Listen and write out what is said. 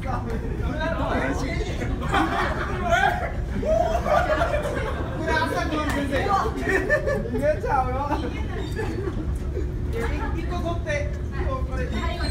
逃げちゃうよ。一個取って。これ。